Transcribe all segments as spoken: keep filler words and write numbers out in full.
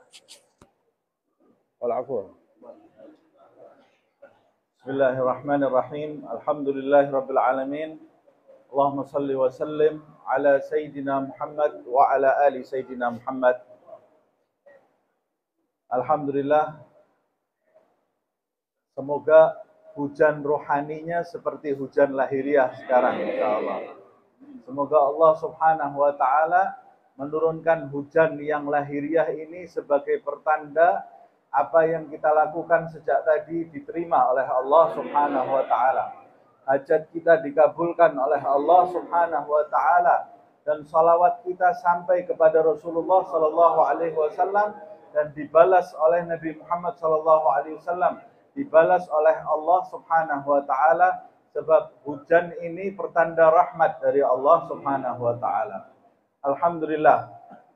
wal afwa. Bismillahirrahmanirrahim. Alhamdulillahirabbil alamin. Allahumma shalli wa sallim ala sayyidina Muhammad wa ala ali sayyidina Muhammad. Alhamdulillah, semoga hujan rohaninya seperti hujan lahiriah sekarang, insyaallah. Semoga Allah Subhanahu wa taala menurunkan hujan yang lahiriah ini sebagai pertanda apa yang kita lakukan sejak tadi diterima oleh Allah Subhanahu wa taala. Hajat kita dikabulkan oleh Allah Subhanahu wa taala, dan salawat kita sampai kepada Rasulullah sallallahu alaihi wasallam dan dibalas oleh Nabi Muhammad sallallahu alaihi wasallam, dibalas oleh Allah Subhanahu wa taala, sebab hujan ini pertanda rahmat dari Allah Subhanahu wa taala. Alhamdulillah,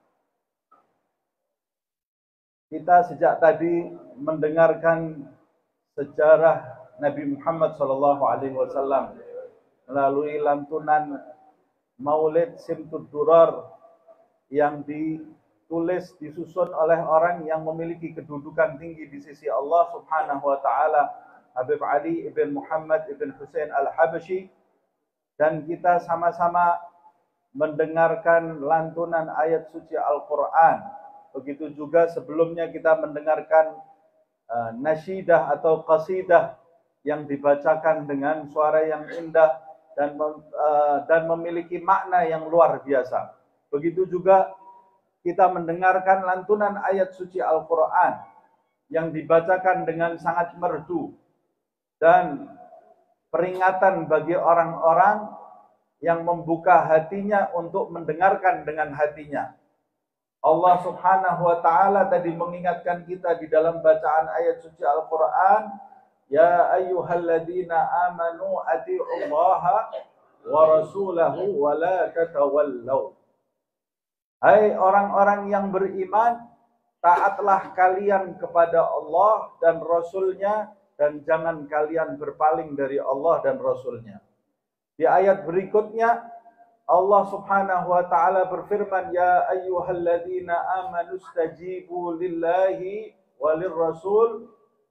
kita sejak tadi mendengarkan sejarah Nabi Muhammad sallallahu alaihi wasallam melalui lantunan Maulid Simtud Durar yang ditulis disusun oleh orang yang memiliki kedudukan tinggi di sisi Allah Subhanahu wa taala, Habib Ali ibn Muhammad ibn Husain al-Habashi, dan kita sama-sama mendengarkan lantunan ayat suci Al-Quran. Begitu juga sebelumnya kita mendengarkan uh, nasyidah atau qasidah yang dibacakan dengan suara yang indah dan mem, uh, dan memiliki makna yang luar biasa. Begitu juga kita mendengarkan lantunan ayat suci Al-Quran yang dibacakan dengan sangat merdu dan peringatan bagi orang-orang yang membuka hatinya untuk mendengarkan dengan hatinya. Allah Subhanahu wa taala tadi mengingatkan kita di dalam bacaan ayat suci Al-Quran, ya ayyuhalladzina amanu ati'ullaha wa rasulahu wa la tatawallaw. Hai orang-orang yang beriman, taatlah kalian kepada Allah dan Rasulnya, dan jangan kalian berpaling dari Allah dan Rasulnya. Di ayat berikutnya Allah Subhanahu wa taala berfirman, ya ayyuhalladzina amanu stajibu lillahi walir rasul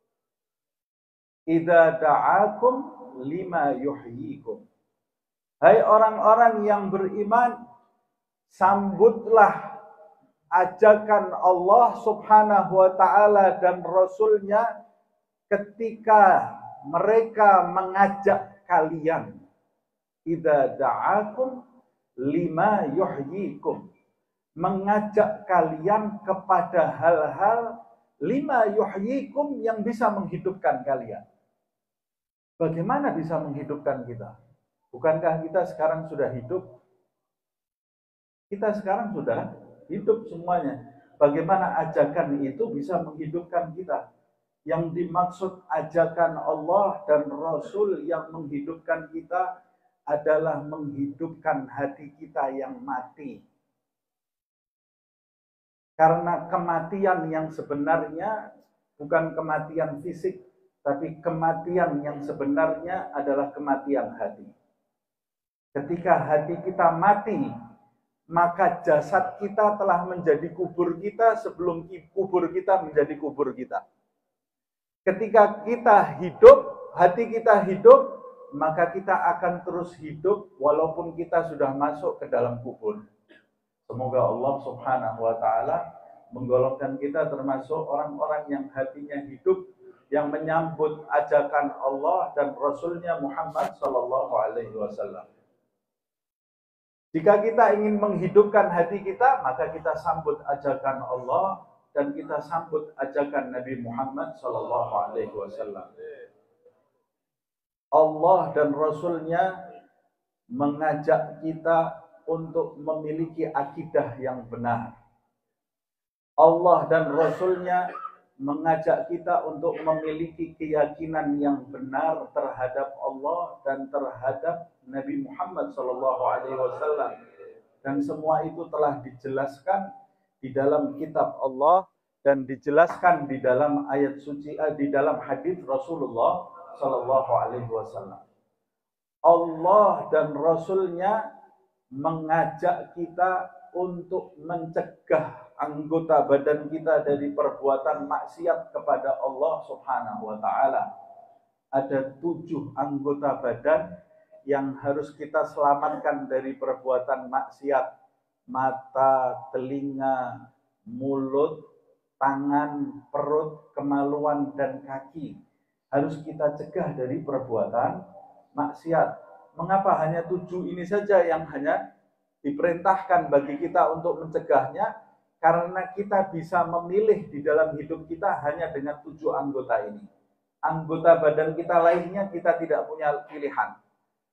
idza da'akum lima yuhyikum. Hai orang-orang yang beriman, sambutlah ajakan Allah Subhanahu wa taala dan Rasulnya ketika mereka mengajak kalian. Idza da'akum lima yuhyikum, mengajak kalian kepada hal-hal lima yuhyikum yang bisa menghidupkan kalian. Bagaimana bisa menghidupkan kita? Bukankah kita sekarang sudah hidup? Kita sekarang sudah hidup semuanya. Bagaimana ajakan itu bisa menghidupkan kita? Yang dimaksud ajakan Allah dan Rasul yang menghidupkan kita adalah menghidupkan hati kita yang mati. Karena kematian yang sebenarnya bukan kematian fisik, tapi kematian yang sebenarnya adalah kematian hati. Ketika hati kita mati, maka jasad kita telah menjadi kubur kita sebelum kubur kita menjadi kubur kita. Ketika kita hidup, hati kita hidup, maka kita akan terus hidup walaupun kita sudah masuk ke dalam kubur. Semoga Allah Subhanahu wa taala menggolongkan kita termasuk orang-orang yang hatinya hidup, yang menyambut ajakan Allah dan Rasulnya Muhammad sallallahu alaihi wasallam. Jika kita ingin menghidupkan hati kita, maka kita sambut ajakan Allah dan kita sambut ajakan Nabi Muhammad sallallahu alaihi wasallam. Allah dan Rasulnya mengajak kita untuk memiliki akidah yang benar. Allah dan Rasulnya mengajak kita untuk memiliki keyakinan yang benar terhadap Allah dan terhadap Nabi Muhammad sallallahu alaihi wasallam. Dan semua itu telah dijelaskan di dalam kitab Allah dan dijelaskan di dalam ayat suci, di dalam hadis Rasulullah sallallahu alaihi wasallam. Allah dan Rasulnya mengajak kita untuk mencegah anggota badan kita dari perbuatan maksiat kepada Allah Subhanahu wa taala. Ada tujuh anggota badan yang harus kita selamatkan dari perbuatan maksiat. Mata, telinga, mulut, tangan, perut, kemaluan, dan kaki. Harus kita cegah dari perbuatan maksiat. Mengapa hanya tujuh ini saja yang hanya diperintahkan bagi kita untuk mencegahnya? Karena kita bisa memilih di dalam hidup kita hanya dengan tujuh anggota ini. Anggota badan kita lainnya kita tidak punya pilihan.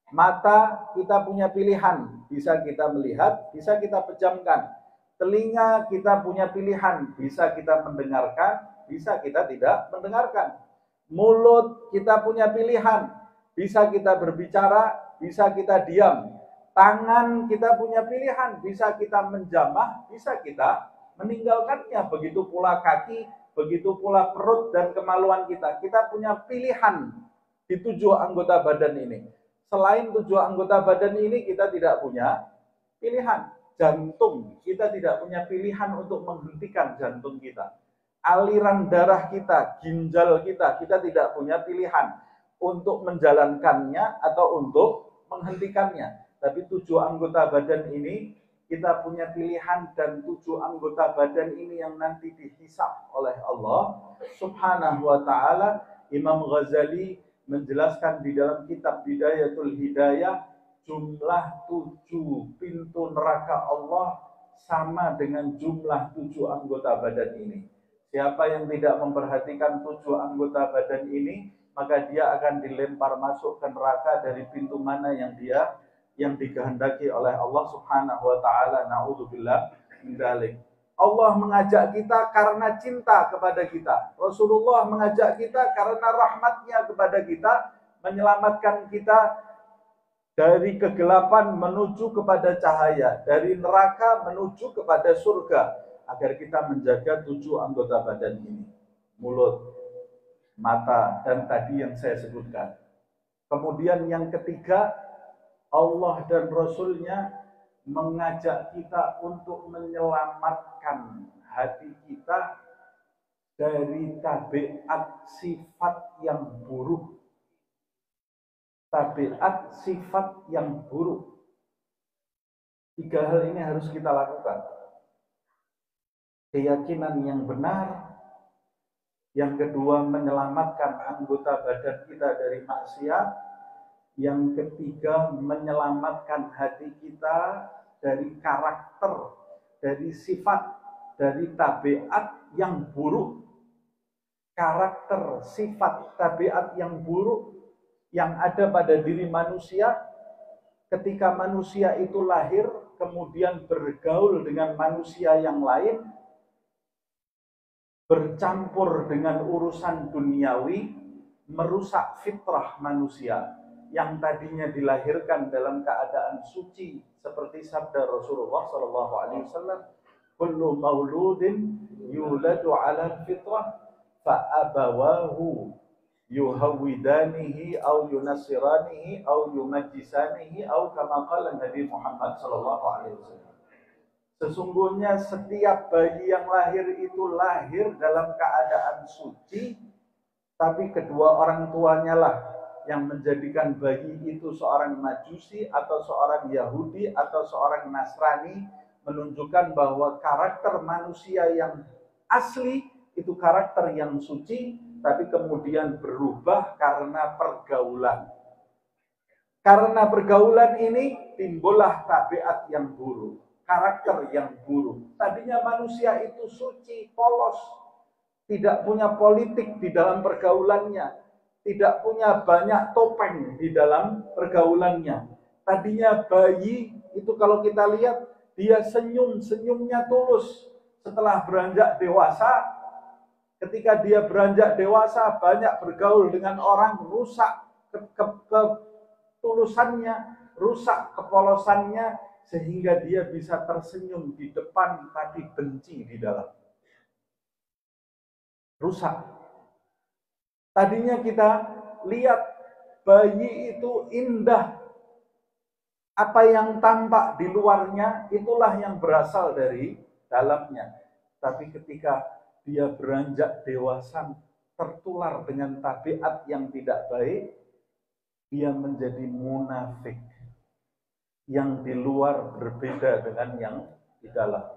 Mata kita punya pilihan, bisa kita melihat, bisa kita pejamkan. Telinga kita punya pilihan, bisa kita mendengarkan, bisa kita tidak mendengarkan. Mulut kita punya pilihan, bisa kita berbicara, bisa kita diam. Tangan kita punya pilihan, bisa kita menjamah, bisa kita meninggalkannya. Begitu pula kaki, begitu pula perut dan kemaluan kita. Kita punya pilihan di tujuh anggota badan ini. Selain tujuh anggota badan ini, kita tidak punya pilihan. Jantung, kita tidak punya pilihan untuk menghentikan jantung kita. Aliran darah kita, ginjal kita, kita tidak punya pilihan untuk menjalankannya atau untuk menghentikannya. Tapi tujuh anggota badan ini kita punya pilihan, dan tujuh anggota badan ini yang nanti dihisab oleh Allah Subhanahu wa taala. Imam Ghazali menjelaskan di dalam kitab Bidayatul Hidayah, jumlah tujuh pintu neraka Allah sama dengan jumlah tujuh anggota badan ini. Siapa yang tidak memperhatikan tujuh anggota badan ini, maka dia akan dilempar masuk ke neraka dari pintu mana yang dia yang dikehendaki oleh Allah Subhanahu wa taala. Na'udzubillah min dzalik. Allah mengajak kita karena cinta kepada kita. Rasulullah mengajak kita karena rahmatnya kepada kita, menyelamatkan kita dari kegelapan menuju kepada cahaya, dari neraka menuju kepada surga, agar kita menjaga tujuh anggota badan ini. Mulut, mata, dan tadi yang saya sebutkan. Kemudian yang ketiga, Allah dan Rasul-Nya mengajak kita untuk menyelamatkan hati kita dari tabiat sifat yang buruk. Tabiat sifat yang buruk. Tiga hal ini harus kita lakukan. Keyakinan yang benar. Yang kedua, menyelamatkan anggota badan kita dari maksiat. Yang ketiga, menyelamatkan hati kita dari karakter, dari sifat, dari tabiat yang buruk. Karakter, sifat, tabiat yang buruk yang ada pada diri manusia ketika manusia itu lahir, kemudian bergaul dengan manusia yang lain, bercampur dengan urusan duniawi, merusak fitrah manusia yang tadinya dilahirkan dalam keadaan suci, seperti sabda Rasulullah Shallallahu Alaihi Wasallam, "Kullu mauludin yuladu ala fitrah, fa abawahu yuhawidanihi, au yunasiranihi, au yumajisanihi, au kama qala Nabi Muhammad Shallallahu Alaihi Wasallam." Sesungguhnya setiap bayi yang lahir itu lahir dalam keadaan suci, tapi kedua orang tuanya lah yang menjadikan bayi itu seorang Majusi atau seorang Yahudi atau seorang Nasrani, menunjukkan bahwa karakter manusia yang asli itu karakter yang suci, tapi kemudian berubah karena pergaulan. Karena pergaulan ini timbullah tabiat yang buruk, karakter yang buruk. Tadinya manusia itu suci, polos, tidak punya politik di dalam pergaulannya, tidak punya banyak topeng di dalam pergaulannya. Tadinya bayi itu kalau kita lihat, dia senyum, senyumnya tulus. Setelah beranjak dewasa, ketika dia beranjak dewasa, banyak bergaul dengan orang, rusak ketulusannya, rusak kepolosannya, sehingga dia bisa tersenyum di depan tapi benci di dalam. Rusak. Tadinya kita lihat bayi itu indah. Apa yang tampak di luarnya itulah yang berasal dari dalamnya. tapi ketika dia beranjak dewasa tertular dengan tabiat yang tidak baik, dia menjadi munafik. Yang di luar berbeda dengan yang di dalam.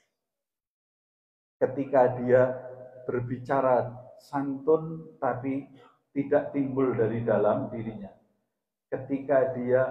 Ketika dia berbicara santun tapi tidak timbul dari dalam dirinya. Ketika dia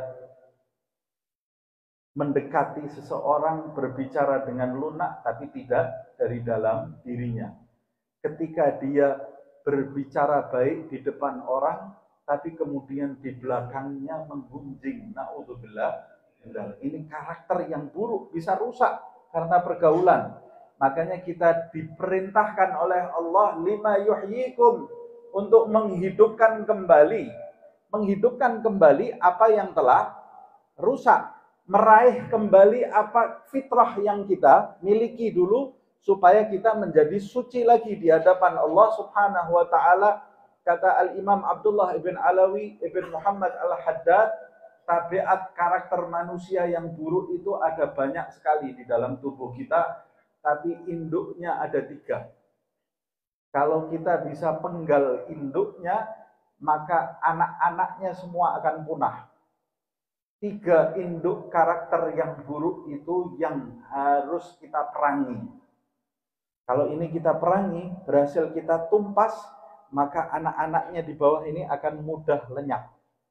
mendekati seseorang berbicara dengan lunak tapi tidak dari dalam dirinya. Ketika dia berbicara baik di depan orang tapi kemudian di belakangnya menggunjing. Na'udzubillah. Ini karakter yang buruk, bisa rusak karena pergaulan. Makanya kita diperintahkan oleh Allah lima yuhyikum, untuk menghidupkan kembali. Menghidupkan kembali apa yang telah rusak. Meraih kembali apa fitrah yang kita miliki dulu, supaya kita menjadi suci lagi di hadapan Allah Subhanahu wa taala. Kata Al-Imam Abdullah ibn Alawi ibn Muhammad Al-Haddad, tabiat karakter manusia yang buruk itu ada banyak sekali di dalam tubuh kita, tapi induknya ada tiga. Kalau kita bisa penggal induknya, maka anak-anaknya semua akan punah. Tiga induk karakter yang buruk itu yang harus kita perangi. Kalau ini kita perangi, berhasil kita tumpas, maka anak-anaknya di bawah ini akan mudah lenyap.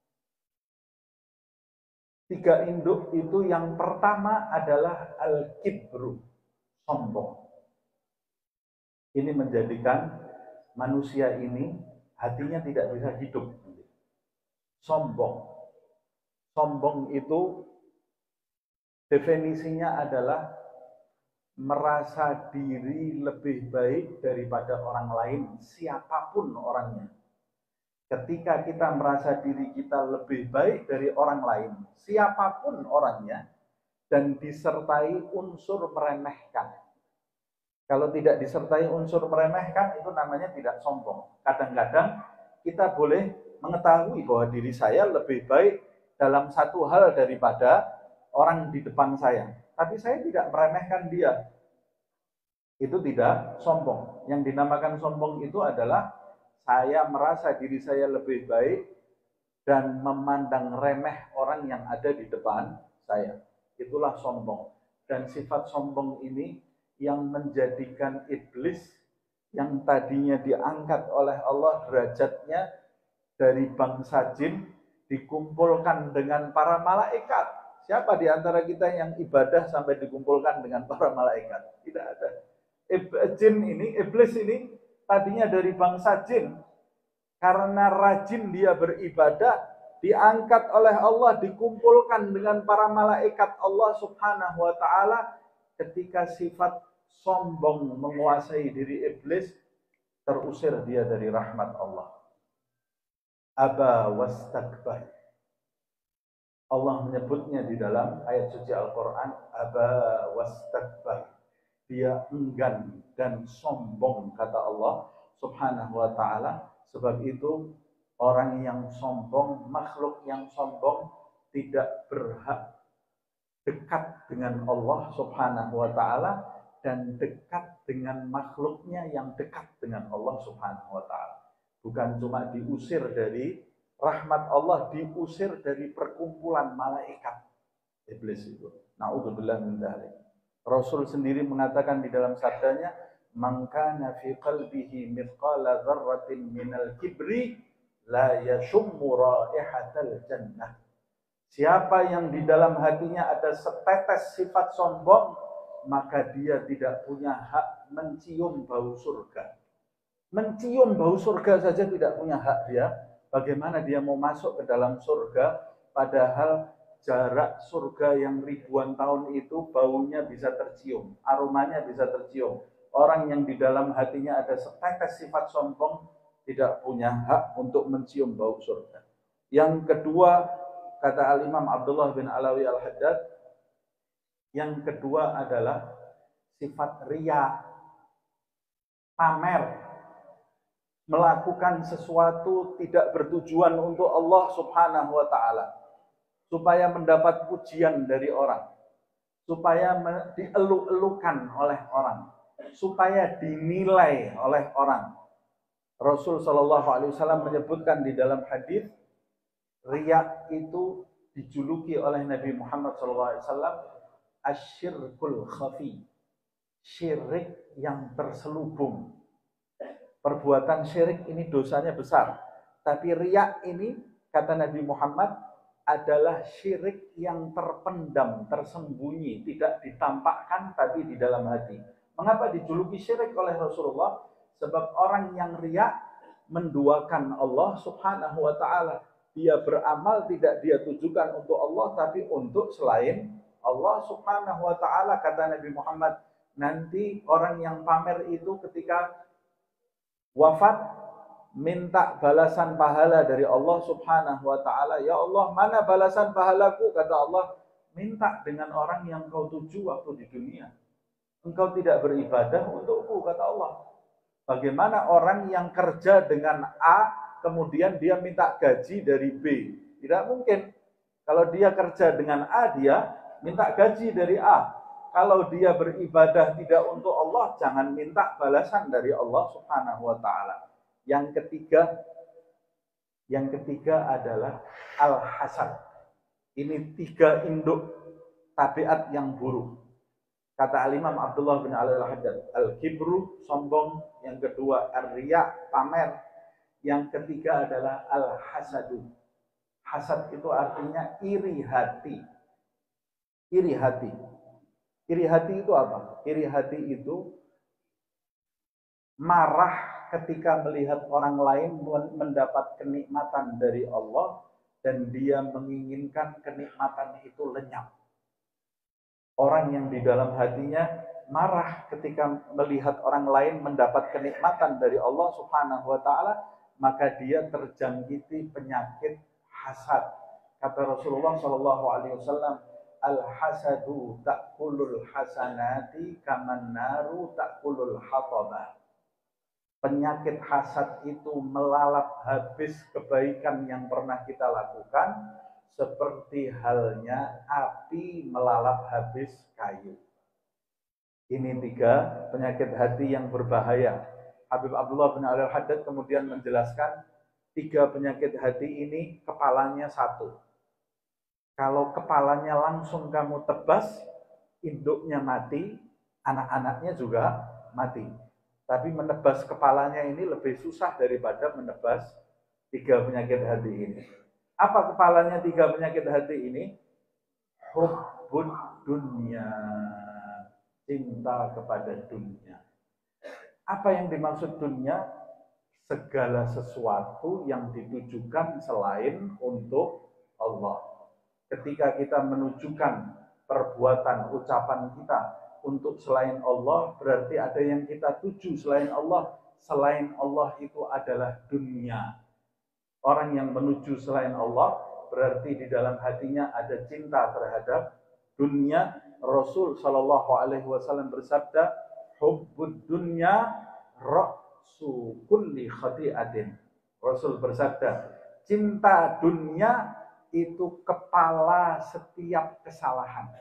Tiga induk itu, yang pertama adalah al-kibru, sombong. Ini menjadikan manusia ini hatinya tidak bisa hidup. Sombong. Sombong itu definisinya adalah merasa diri lebih baik daripada orang lain, siapapun orangnya. Ketika kita merasa diri kita lebih baik dari orang lain, siapapun orangnya, dan disertai unsur meremehkan. Kalau tidak disertai unsur meremehkan, itu namanya tidak sombong. Kadang-kadang kita boleh mengetahui bahwa diri saya lebih baik dalam satu hal daripada orang di depan saya, tapi saya tidak meremehkan dia. Itu tidak sombong. Yang dinamakan sombong itu adalah saya merasa diri saya lebih baik dan memandang remeh orang yang ada di depan saya. Itulah sombong. Dan sifat sombong ini yang menjadikan iblis yang tadinya diangkat oleh Allah derajatnya dari bangsa jin, dikumpulkan dengan para malaikat. Siapa di antara kita yang ibadah sampai dikumpulkan dengan para malaikat? Tidak ada. Jin ini, iblis ini tadinya dari bangsa jin, karena rajin dia beribadah, diangkat oleh Allah, dikumpulkan dengan para malaikat Allah Subhanahu wa taala. Ketika sifat sombong menguasai diri iblis, terusir dia dari rahmat Allah. Aba wastakbar. Allah menyebutnya di dalam ayat suci Al-Quran, aba wastakbar. Dia enggan dan sombong, kata Allah Subhanahu wa ta'ala. Sebab itu orang yang sombong, makhluk yang sombong, tidak berhak dekat dengan Allah Subhanahu wa ta'ala, dan dekat dengan makhluknya yang dekat dengan Allah Subhanahu wa ta'ala. Bukan cuma diusir dari rahmat Allah, diusir dari perkumpulan malaikat iblis itu. Na'udzubillah min dzalik. Rasul sendiri mengatakan di dalam sabdanya, "Man kana fi qalbihi mithqala dzarratin minal kibri la yashummu raihatal jannah." Siapa yang di dalam hatinya ada setetes sifat sombong, maka dia tidak punya hak mencium bau surga. Mencium bau surga saja tidak punya hak dia. Bagaimana dia mau masuk ke dalam surga, padahal jarak surga yang ribuan tahun itu baunya bisa tercium, aromanya bisa tercium. Orang yang di dalam hatinya ada setetes sifat sombong tidak punya hak untuk mencium bau surga. Yang kedua, kata Al-Imam Abdullah bin Alawi Al-Haddad, yang kedua adalah sifat riya, pamer, melakukan sesuatu tidak bertujuan untuk Allah Subhanahu wa ta'ala, supaya mendapat pujian dari orang, supaya dieluk-elukan oleh orang. supaya dinilai oleh orang. Rasul Shallallahu Alaihi Wasallam menyebutkan di dalam hadis, riya itu dijuluki oleh Nabi Muhammad Shallallahu Alaihi Wasallam asyirkul khafi, syirik yang terselubung. Perbuatan syirik ini dosanya besar, tapi riya ini kata Nabi Muhammad adalah syirik yang terpendam, tersembunyi, tidak ditampakkan tapi di dalam hati. Mengapa dijuluki syirik oleh Rasulullah? Sebab orang yang riya menduakan Allah Subhanahu wa taala. Dia beramal tidak dia tujukan untuk Allah tapi untuk selain Allah Subhanahu wa taala. Kata Nabi Muhammad, nanti orang yang pamer itu ketika wafat minta balasan pahala dari Allah Subhanahu wa taala. Ya Allah, mana balasan pahalaku? Kata Allah, minta dengan orang yang kau tuju waktu di dunia. Engkau tidak beribadah untukku, kata Allah. Bagaimana orang yang kerja dengan A, kemudian dia minta gaji dari B? Tidak mungkin. Kalau dia kerja dengan A, dia minta gaji dari A. Kalau dia beribadah tidak untuk Allah, jangan minta balasan dari Allah Subhanahu wa taala. Yang ketiga, yang ketiga adalah al-hasad. Ini tiga induk tabiat yang buruk. Kata Al-Imam Abdullah bin Al-Haddad, al-kibru, sombong. Yang kedua, ar-riya, pamer. Yang ketiga adalah al-hasadu. Hasad itu artinya iri hati. Iri hati. Iri hati itu apa? Iri hati itu marah ketika melihat orang lain mendapat kenikmatan dari Allah dan dia menginginkan kenikmatan itu lenyap. Orang yang di dalam hatinya marah ketika melihat orang lain mendapat kenikmatan dari Allah Subhanahu wa taala, maka dia terjangkiti penyakit hasad. Kata Rasulullah Shallallahu alaihi wasallam, al-hasadu ta'kulul hasanati kaman naru ta'kulul hatabah. Penyakit hasad itu melalap habis kebaikan yang pernah kita lakukan, seperti halnya api melalap habis kayu. Ini tiga penyakit hati yang berbahaya. Habib Abdullah bin Al-Haddad kemudian menjelaskan, tiga penyakit hati ini kepalanya satu. Kalau kepalanya langsung kamu tebas, induknya mati, anak-anaknya juga mati. Tapi menebas kepalanya ini lebih susah daripada menebas tiga penyakit hati ini. Apa kepalanya tiga penyakit hati ini? Hubbud dunya, cinta kepada dunia. Apa yang dimaksud dunia? Segala sesuatu yang ditujukan selain untuk Allah. Ketika kita menunjukkan perbuatan, ucapan kita untuk selain Allah, berarti ada yang kita tuju selain Allah. Selain Allah itu adalah dunia. Orang yang menuju selain Allah berarti di dalam hatinya ada cinta terhadap dunia. Rasul Shallallahu Alaihi Wasallam bersabda, hubbud dunya ra'su kulli khati'atin. Rasul bersabda, cinta dunia itu kepala setiap kesalahan.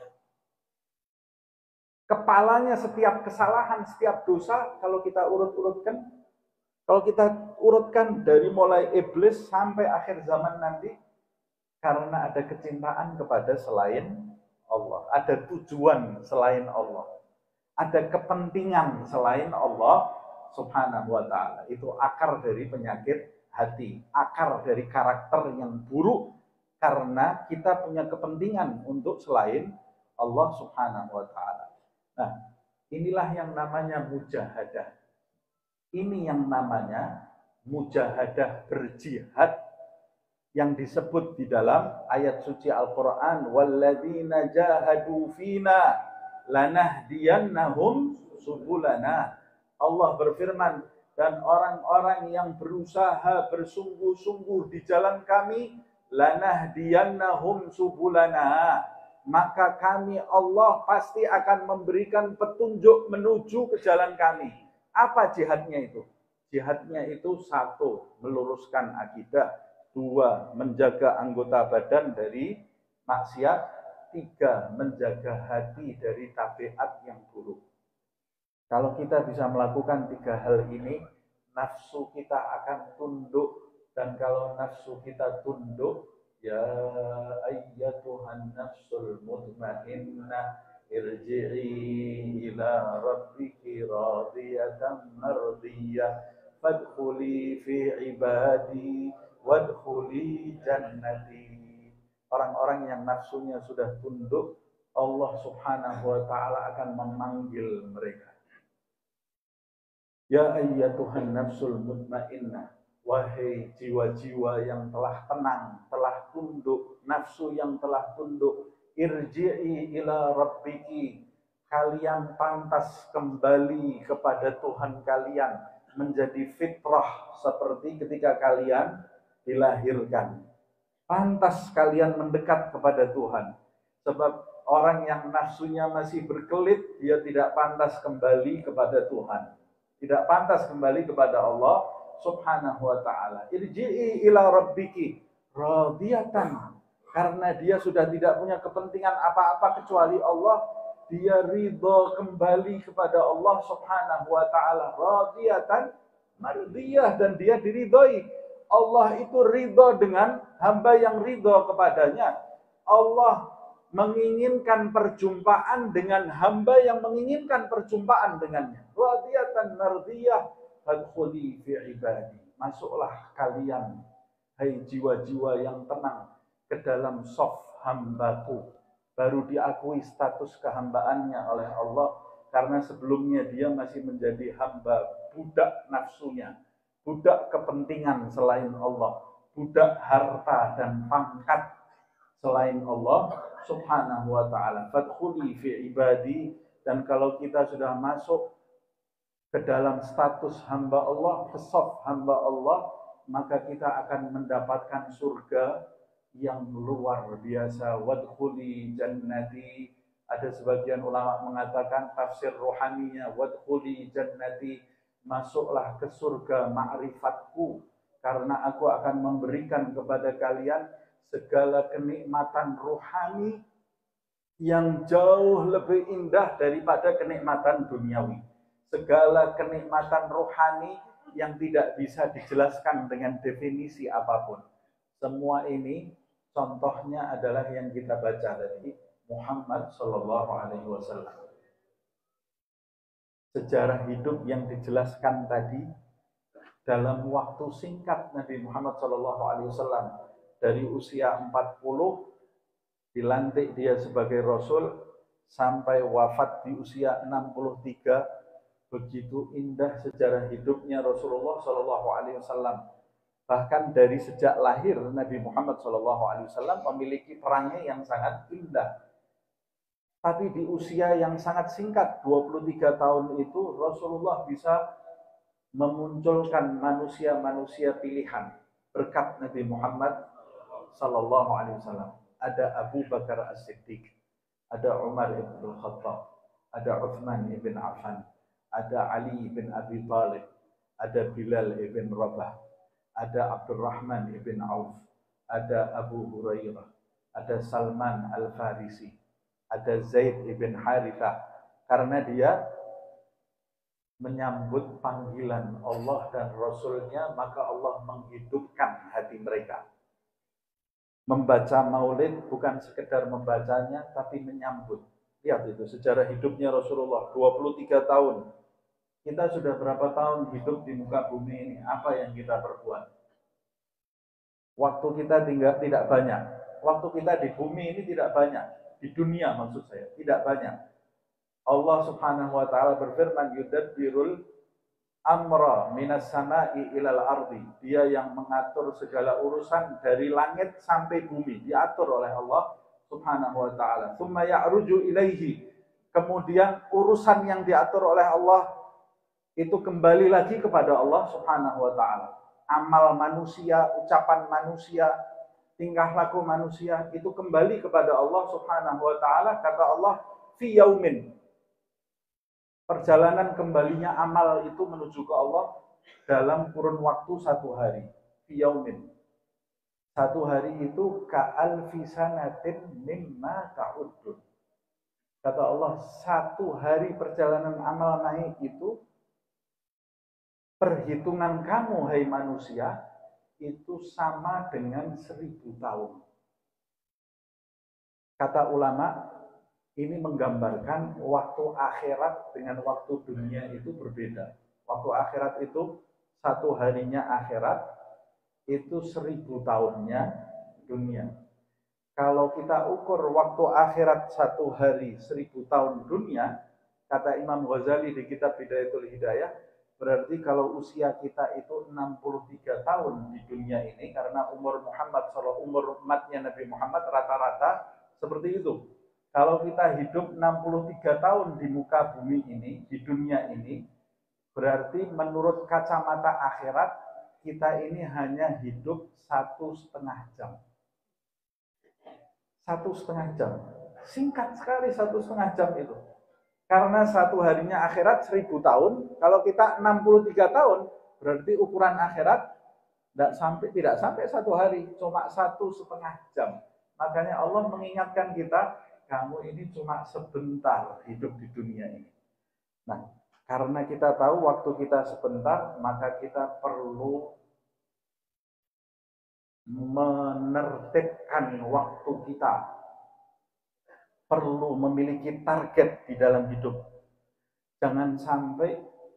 Kepalanya setiap kesalahan, setiap dosa, kalau kita urut-urutkan, kalau kita urutkan dari mulai iblis sampai akhir zaman nanti, karena ada kecintaan kepada selain Allah, ada tujuan selain Allah, ada kepentingan selain Allah Subhanahu wa ta'ala. Itu akar dari penyakit hati, akar dari karakter yang buruk, karena kita punya kepentingan untuk selain Allah Subhanahu wa ta'ala. Nah, inilah yang namanya mujahadah. Ini yang namanya mujahadah, berjihad, yang disebut di dalam ayat suci Al-Quran, walladzina jahadu fina lanahdiyannahum subulana. Allah berfirman, dan orang-orang yang berusaha bersungguh-sungguh di jalan kami, lanahdiyannahum subulana, maka kami Allah pasti akan memberikan petunjuk menuju ke jalan kami. Apa jihadnya itu? Jihadnya itu satu, meluruskan akidah. Dua, menjaga anggota badan dari maksiat. Tiga, menjaga hati dari tabiat yang buruk. Kalau kita bisa melakukan tiga hal ini, nafsu kita akan tunduk. Dan kalau nafsu kita tunduk, ya ayyatuhan nafsul mutmainnah irji'i ila rabbiki radiyatan mardiyah fadkhuli fi ibadi wadkhuli jannati. Orang-orang yang nafsunya sudah tunduk, Allah Subhanahu wa taala akan memanggil mereka. Ya ayyatuhan nafsul mutmainnah, wahai jiwa-jiwa yang telah tenang, telah tunduk, nafsu yang telah tunduk, irji'i ila rabbiki, kalian pantas kembali kepada Tuhan kalian, menjadi fitrah seperti ketika kalian dilahirkan. Pantas kalian mendekat kepada Tuhan. Sebab orang yang nafsunya masih berkelit, dia tidak pantas kembali kepada Tuhan. Tidak pantas kembali kepada Allah Subhanahu wa ta'ala. Irji'i ila rabbiki radiyatan. Karena dia sudah tidak punya kepentingan apa-apa kecuali Allah. Dia ridho kembali kepada Allah Subhanahu wa ta'ala. Radiyatan mardiyah. Dan dia diridhoi. Allah itu ridho dengan hamba yang ridho kepadanya. Allah menginginkan perjumpaan dengan hamba yang menginginkan perjumpaan dengannya. Radiyatan mardiyah fadkhuli fi ibadi. Masuklah kalian, hai jiwa-jiwa yang tenang, ke dalam saf hambaku. Baru diakui status kehambaannya oleh Allah, karena sebelumnya dia masih menjadi hamba budak nafsunya, budak kepentingan selain Allah, budak harta dan pangkat selain Allah Subhanahu wa ta'ala. Fadkhuli fi ibadi. Dan kalau kita sudah masuk ke dalam status hamba Allah, ke saf hamba Allah, maka kita akan mendapatkan surga yang luar biasa. Wadkhuli jannati. Ada sebagian ulama mengatakan tafsir rohaninya, wadkhuli jannati, masuklah ke surga ma'rifatku, karena aku akan memberikan kepada kalian segala kenikmatan rohani yang jauh lebih indah daripada kenikmatan duniawi. Segala kenikmatan rohani yang tidak bisa dijelaskan dengan definisi apapun. Semua ini contohnya adalah yang kita baca tadi, Muhammad Shallallahu Alaihi Wasallam. Sejarah hidup yang dijelaskan tadi dalam waktu singkat, Nabi Muhammad Shallallahu Alaihi Wasallam dari usia empat puluh dilantik dia sebagai Rasul sampai wafat di usia enam puluh tiga. Begitu indah sejarah hidupnya Rasulullah Shallallahu Alaihi Wasallam. Bahkan dari sejak lahir Nabi Muhammad Shallallahu Alaihi Wasallam memiliki perangai yang sangat indah. Tapi di usia yang sangat singkat, dua puluh tiga tahun itu, Rasulullah bisa memunculkan manusia-manusia pilihan berkat Nabi Muhammad Sallallahu Alaihi Wasallam. Ada Abu Bakar As-Siddiq, ada Umar ibn Khattab, ada Uthman ibn Affan, ada Ali ibn Abi Thalib, ada Bilal ibn Rabah, ada Abdurrahman ibn Auf, ada Abu Hurairah, ada Salman Al-Farisi, ada Zaid ibn Harithah. Karena dia menyambut panggilan Allah dan Rasulnya, maka Allah menghidupkan hati mereka. Membaca maulid bukan sekedar membacanya, tapi menyambut. Lihat itu sejarah hidupnya Rasulullah, dua puluh tiga tahun. Kita sudah berapa tahun hidup di muka bumi ini? Apa yang kita perbuat? Waktu kita tinggal tidak banyak. Waktu kita di bumi ini tidak banyak. Di dunia maksud saya, tidak banyak. Allah Subhanahu wa ta'ala berfirman, yudabbirul amra minas sama'i ilal ardi. Dia yang mengatur segala urusan dari langit sampai bumi, diatur oleh Allah Subhanahu wa ta'ala. Tsumma ya'ruju ilaihi. Kemudian urusan yang diatur oleh Allah itu kembali lagi kepada Allah Subhanahu wa ta'ala. Amal manusia, ucapan manusia, tingkah laku manusia itu kembali kepada Allah Subhanahu wa ta'ala. Kata Allah, fi yaumin. Perjalanan kembalinya amal itu menuju ke Allah dalam kurun waktu satu hari. Fi yaumin. Satu hari itu ka'alfi sanatin mimma ta'uddun. Kata Allah, satu hari perjalanan amal naik itu, perhitungan kamu, hai manusia, itu sama dengan seribu tahun. Kata ulama, ini menggambarkan waktu akhirat dengan waktu dunia itu berbeda. Waktu akhirat itu, satu harinya akhirat, itu seribu tahunnya dunia. Kalau kita ukur waktu akhirat satu hari seribu tahun dunia, kata Imam Ghazali di kitab Bidayatul Hidayah, berarti kalau usia kita itu enam puluh tiga tahun di dunia ini, karena umur Muhammad, umur umatnya Nabi Muhammad rata-rata seperti itu. Kalau kita hidup enam puluh tiga tahun di muka bumi ini, di dunia ini, berarti menurut kacamata akhirat, kita ini hanya hidup satu setengah jam. Satu setengah jam. Singkat sekali satu setengah jam itu. Karena satu harinya akhirat seribu tahun, kalau kita enam puluh tiga tahun, berarti ukuran akhirat tidak sampai tidak sampai satu hari, cuma satu setengah jam. Makanya Allah mengingatkan kita, kamu ini cuma sebentar hidup di dunia ini. Nah, karena kita tahu waktu kita sebentar, maka kita perlu menertibkan waktu kita. Perlu memiliki target di dalam hidup. Jangan sampai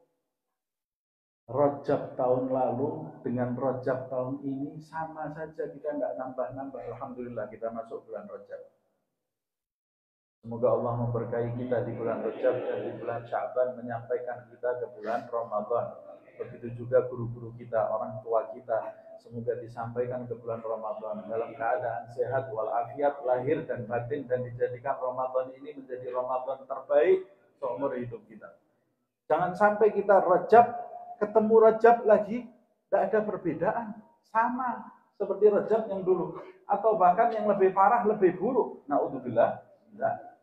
Rajab tahun lalu dengan Rajab tahun ini sama saja, kita nggak nambah-nambah. Alhamdulillah kita masuk bulan Rajab. Semoga Allah memberkahi kita di bulan Rajab dan di bulan Sya'ban, menyampaikan kita ke bulan Ramadan. Begitu juga guru-guru kita, orang tua kita, semoga disampaikan ke bulan Ramadan dalam keadaan sehat walafiat lahir dan batin, dan dijadikan Ramadan ini menjadi Ramadan terbaik seumur hidup kita. Jangan sampai kita Rajab ketemu Rajab lagi tidak ada perbedaan, sama seperti Rajab yang dulu, atau bahkan yang lebih parah, lebih buruk. Naudzubillah. Nah,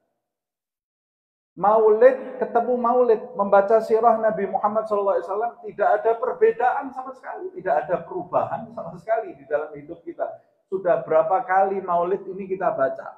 Maulid ketemu Maulid, membaca sirah Nabi Muhammad shallallahu alaihi wasallam, tidak ada perbedaan sama sekali, tidak ada perubahan sama sekali di dalam hidup kita. Sudah berapa kali Maulid ini kita baca?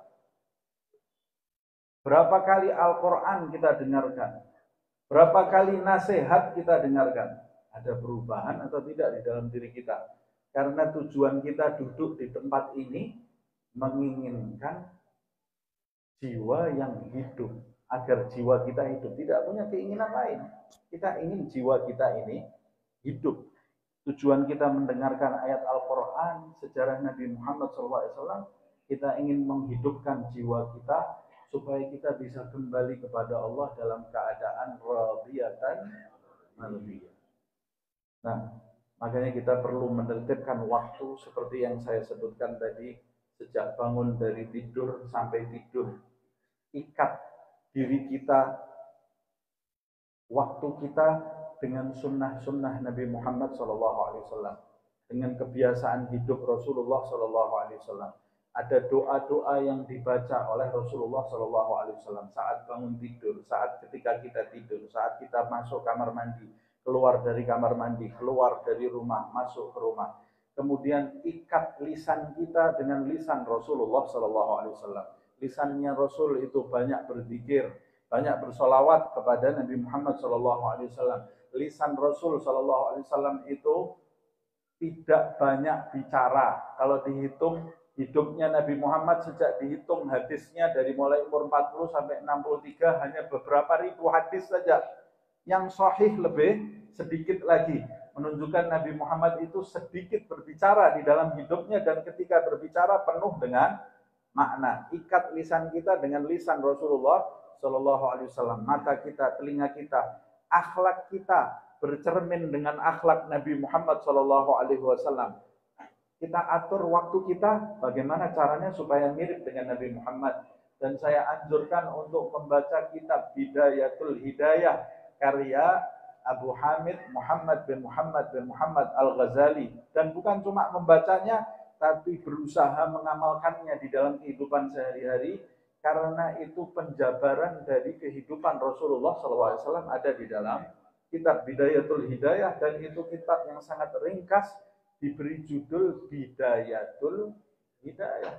Berapa kali Al-Quran kita dengarkan? Berapa kali nasihat kita dengarkan? Ada perubahan atau tidak di dalam diri kita? Karena tujuan kita duduk di tempat ini menginginkan jiwa yang hidup, agar jiwa kita hidup, tidak punya keinginan lain. Kita ingin jiwa kita ini hidup. Tujuan kita mendengarkan ayat Al-Quran, sejarah Nabi Muhammad shallallahu alaihi wasallam, kita ingin menghidupkan jiwa kita supaya kita bisa kembali kepada Allah dalam keadaan radiyatan mardiyah. Nah, makanya kita perlu menertibkan waktu seperti yang saya sebutkan tadi, sejak bangun dari tidur sampai tidur. Ikat diri kita, waktu kita dengan sunnah-sunnah Nabi Muhammad shallallahu alaihi wasallam, dengan kebiasaan hidup Rasulullah shallallahu alaihi wasallam. Ada doa-doa yang dibaca oleh Rasulullah shallallahu alaihi wasallam saat bangun tidur, saat ketika kita tidur, saat kita masuk kamar mandi, keluar dari kamar mandi, keluar dari rumah, masuk ke rumah. Kemudian ikat lisan kita dengan lisan Rasulullah shallallahu alaihi wasallam. Lisannya Rasul itu banyak berzikir, banyak bersolawat kepada Nabi Muhammad shallallahu alaihi wasallam. Lisan Rasul shallallahu alaihi wasallam itu tidak banyak bicara. Kalau dihitung hidupnya Nabi Muhammad, sejak dihitung hadisnya dari mulai umur empat puluh sampai enam puluh tiga, hanya beberapa ribu hadis saja. Yang sahih lebih sedikit lagi, menunjukkan Nabi Muhammad itu sedikit berbicara di dalam hidupnya, dan ketika berbicara penuh dengan makna. Ikat lisan kita dengan lisan Rasulullah Shallallahu Alaihi Wasallam. Mata kita, telinga kita, akhlak kita bercermin dengan akhlak Nabi Muhammad Shallallahu Alaihi Wasallam. Kita atur waktu kita bagaimana caranya supaya mirip dengan Nabi Muhammad. Dan saya anjurkan untuk membaca kitab Bidayatul Hidayah karya Abu Hamid Muhammad bin Muhammad bin Muhammad Al-Ghazali. Dan bukan cuma membacanya, tapi berusaha mengamalkannya di dalam kehidupan sehari-hari, karena itu penjabaran dari kehidupan Rasulullah shallallahu alaihi wasallam ada di dalam kitab Bidayatul Hidayah. Dan itu kitab yang sangat ringkas, diberi judul Bidayatul Hidayah.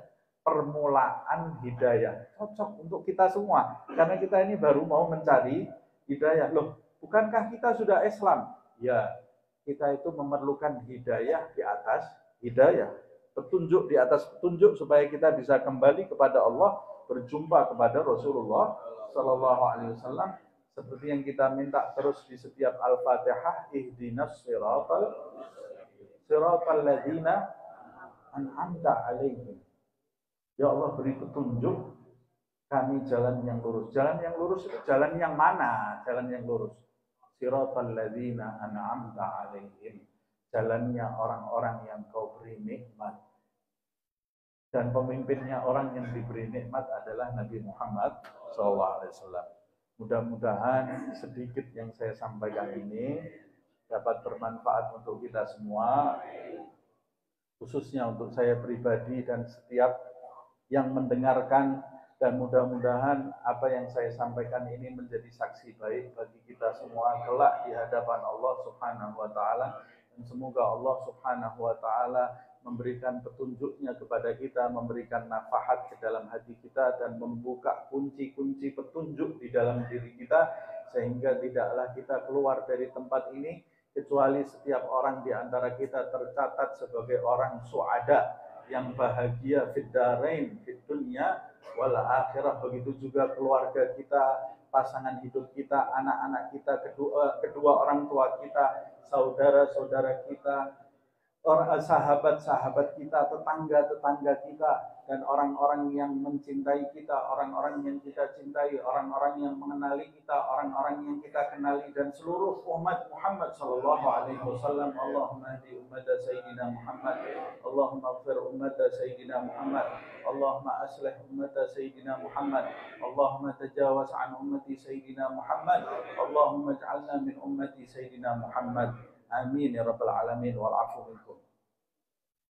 permulaan hidayah. Cocok untuk kita semua. Karena kita ini baru mau mencari hidayah. Loh, bukankah kita sudah Islam? Ya, kita itu memerlukan hidayah di atas hidayah. Petunjuk di atas petunjuk supaya kita bisa kembali kepada Allah, berjumpa kepada Rasulullah Sallallahu Alaihi Wasallam. Seperti yang kita minta terus di setiap Al-Fatihah, ihdinas siratal siratal ladzina an'amta alaihim. Ya Allah, beri petunjuk kami jalan yang lurus. Jalan yang lurus itu jalan yang mana? Jalan yang lurus. Siratal ladzina an'amta alaihim. Jalannya orang-orang yang kau beri nikmat. Dan pemimpinnya orang yang diberi nikmat adalah Nabi Muhammad shallallahu alaihi wasallam. Mudah-mudahan sedikit yang saya sampaikan ini dapat bermanfaat untuk kita semua, khususnya untuk saya pribadi dan setiap yang mendengarkan, dan mudah-mudahan apa yang saya sampaikan ini menjadi saksi baik bagi kita semua kelak di hadapan Allah Subhanahu wa taala, dan semoga Allah Subhanahu wa taala memberikan petunjuknya kepada kita, memberikan nafahat ke dalam hati kita, dan membuka kunci-kunci petunjuk di dalam diri kita, sehingga tidaklah kita keluar dari tempat ini kecuali setiap orang di antara kita tercatat sebagai orang suada, yang bahagia fid darain, fid dunya wal akhirah. Begitu juga keluarga kita, pasangan hidup kita, anak-anak kita, kedua kedua orang tua kita, saudara-saudara kita, orang sahabat-sahabat kita, tetangga-tetangga kita, dan orang-orang yang mencintai kita, orang-orang yang kita cintai, orang-orang yang mengenali kita, orang-orang yang kita kenali, dan seluruh umat Muhammad sallallahu alaihi wasallam. Allahumma hdi ummat sayyidina Muhammad, Allahumma ighfir ummat sayyidina Muhammad, Allahumma aslih ummat sayyidina Muhammad, Allahumma tajawaz an ummati sayyidina Muhammad, Allahumma ij'alna min ummati sayyidina Muhammad. Amin ya rabbal alamin wal afu minkum.